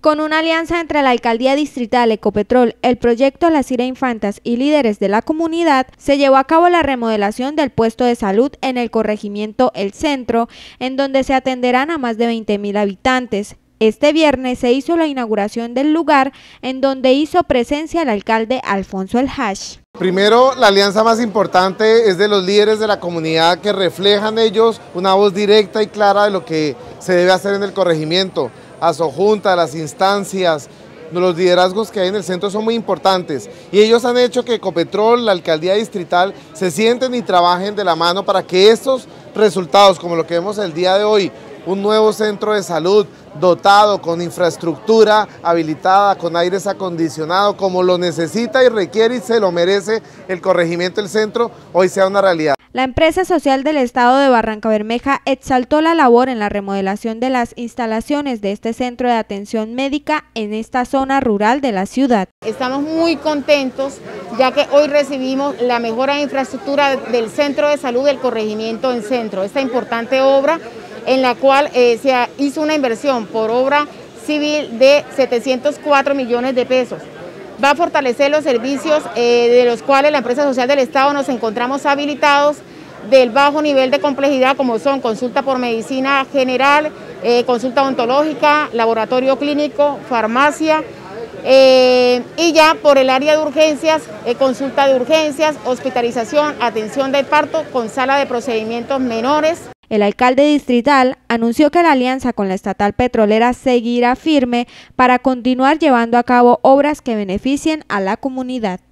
Con una alianza entre la Alcaldía Distrital, Ecopetrol, el proyecto Las Cira Infantas y líderes de la comunidad, se llevó a cabo la remodelación del puesto de salud en el corregimiento El Centro, en donde se atenderán a más de 20.000 habitantes. Este viernes se hizo la inauguración del lugar, en donde hizo presencia el alcalde Alfonso El Hash. Primero, la alianza más importante es de los líderes de la comunidad que reflejan ellos una voz directa y clara de lo que se debe hacer en el corregimiento. Asojunta, las instancias, los liderazgos que hay en el centro son muy importantes y ellos han hecho que Ecopetrol, la alcaldía distrital, se sienten y trabajen de la mano para que estos resultados, como lo que vemos el día de hoy, un nuevo centro de salud dotado con infraestructura habilitada, con aires acondicionados, como lo necesita y requiere y se lo merece el corregimiento del centro, hoy sea una realidad. La empresa social del estado de Barrancabermeja exaltó la labor en la remodelación de las instalaciones de este centro de atención médica en esta zona rural de la ciudad. Estamos muy contentos ya que hoy recibimos la mejora de infraestructura del centro de salud del corregimiento en centro, esta importante obra en la cual se hizo una inversión por obra civil de 704 millones de pesos. Va a fortalecer los servicios de los cuales la empresa social del Estado nos encontramos habilitados del bajo nivel de complejidad, como son consulta por medicina general, consulta odontológica, laboratorio clínico, farmacia, y ya por el área de urgencias, consulta de urgencias, hospitalización, atención de parto con sala de procedimientos menores. El alcalde distrital anunció que la alianza con la estatal petrolera seguirá firme para continuar llevando a cabo obras que beneficien a la comunidad.